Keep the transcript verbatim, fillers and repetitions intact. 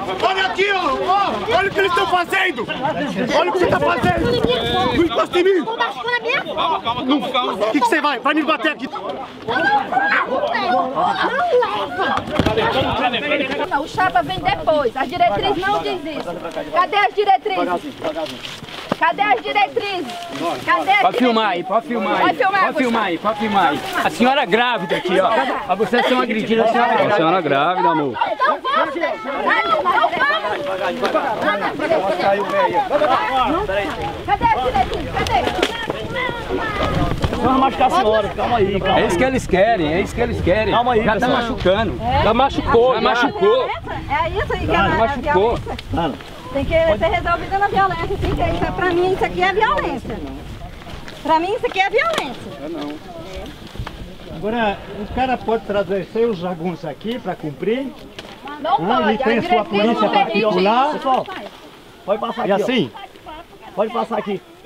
Olha aqui, ó! ó olha o que eles estão fazendo! Olha o que você está fazendo! Não encosta em mim! Calma, calma, calma, calma. O que, que você vai? Vai me bater aqui! Não, o chapa vem depois. As diretrizes não diz isso. Cadê as diretrizes? Cadê as diretrizes? Cadê as Pode filmar aí, pode filmar aí. Pode filmar, pode filmar aí, pode filmar aí. A senhora grávida aqui, ó. A vocês são agredidas, a senhora grávida. A senhora grávida, amor. Então vamos! Cadê as diretrizes? Cadê? Vamos machucar a senhora, calma aí, calma aí. É isso que eles querem, é isso que eles querem. Calma aí, já tá pessoal. machucando. É? Já machucou, já machucou. É isso aí que é Já a machucou. violência. Tem que ser resolvida na violência. Sim, que isso, pra mim isso aqui é violência. Pra mim isso aqui é violência. É não. Agora, o cara pode trazer seus jagunços aqui para cumprir. Não Ah, pode. ele tem a sua diretriz polícia não permite particular. isso. Pessoal, pode passar aqui. E assim? Pode passar aqui.